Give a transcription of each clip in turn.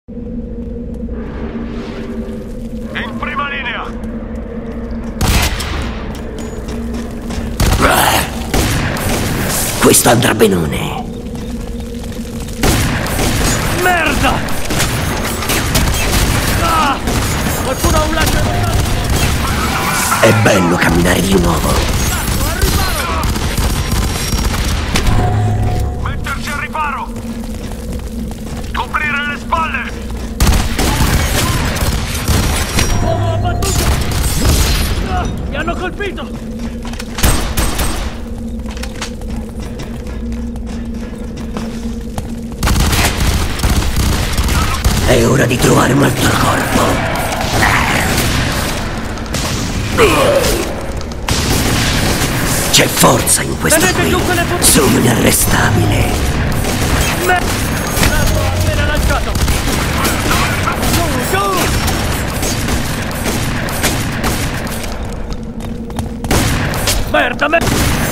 In prima linea! Questo andrà benone. Merda! Ah! Qualcuno ha un lanciatore! È bello camminare di nuovo. Mettersi al riparo! Coprire le spalle! Uomo abbattuto! Ah! Mi hanno colpito! È ora di trovare un altro corpo. C'è forza in questo qui. Sono inarrestabile. L'ho appena lanciato! Giù! Merda, Mi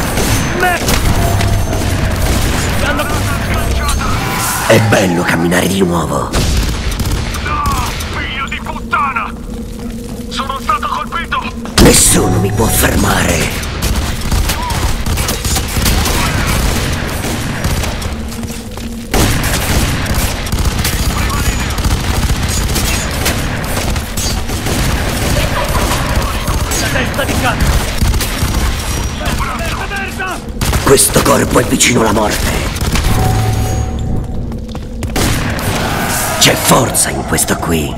hanno... È bello camminare di nuovo. Figlio di puttana! Sono stato colpito! Nessuno mi può fermare. La testa di cazzo! Merda! Questo corpo è vicino alla morte. C'è forza in questo qui.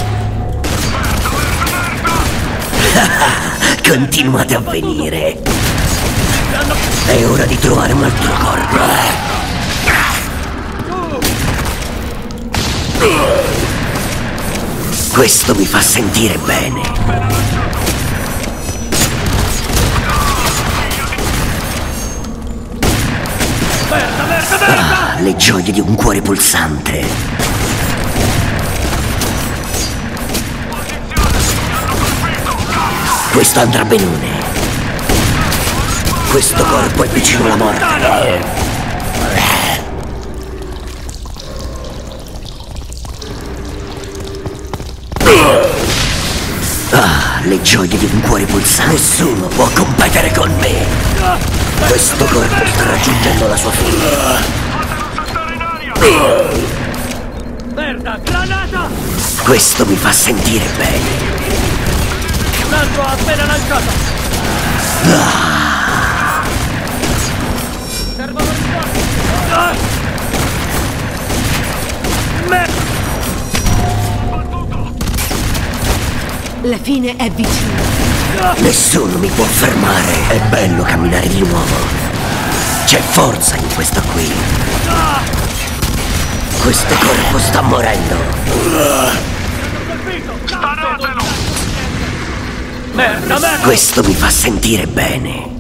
Continuate a venire. È ora di trovare un altro corpo. Questo mi fa sentire bene. Merda! Le gioie di un cuore pulsante. Questo andrà benone. Questo corpo è vicino alla morte. Le gioie di un cuore pulsante. Nessuno può competere con me. Questo corpo sta raggiungendo la sua fine. Merda! Granata! Questo mi fa sentire bene. Un altro ha appena lanciato! Servono rinforzi! La fine è vicina. Nessuno mi può fermare. È bello camminare di nuovo. C'è forza in questo qui. Questo corpo sta morendo. Sparate! Merda! Questo mi fa sentire bene.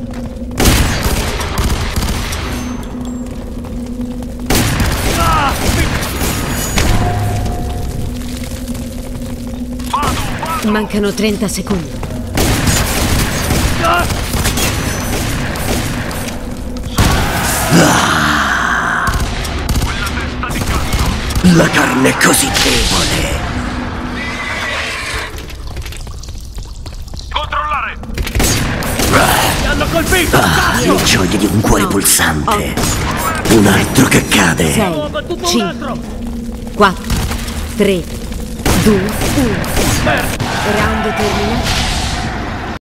Mancano 30 secondi. La carne è così debole. Controllare! Mi hanno colpito! Le gioie di un cuore pulsante. Un altro che cade. 6, Ho abbattuto un 5, altro! 4, 3, 2, 1. Merda! Round terminato.